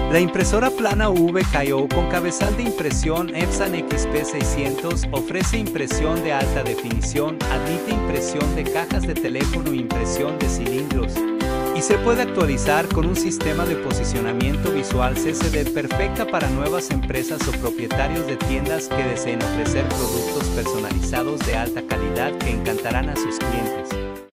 La impresora plana VKO con cabezal de impresión Epson XP600 ofrece impresión de alta definición, admite impresión de cajas de teléfono e impresión de cilindros, y se puede actualizar con un sistema de posicionamiento visual CCD perfecta para nuevas empresas o propietarios de tiendas que deseen ofrecer productos personalizados de alta calidad que encantarán a sus clientes.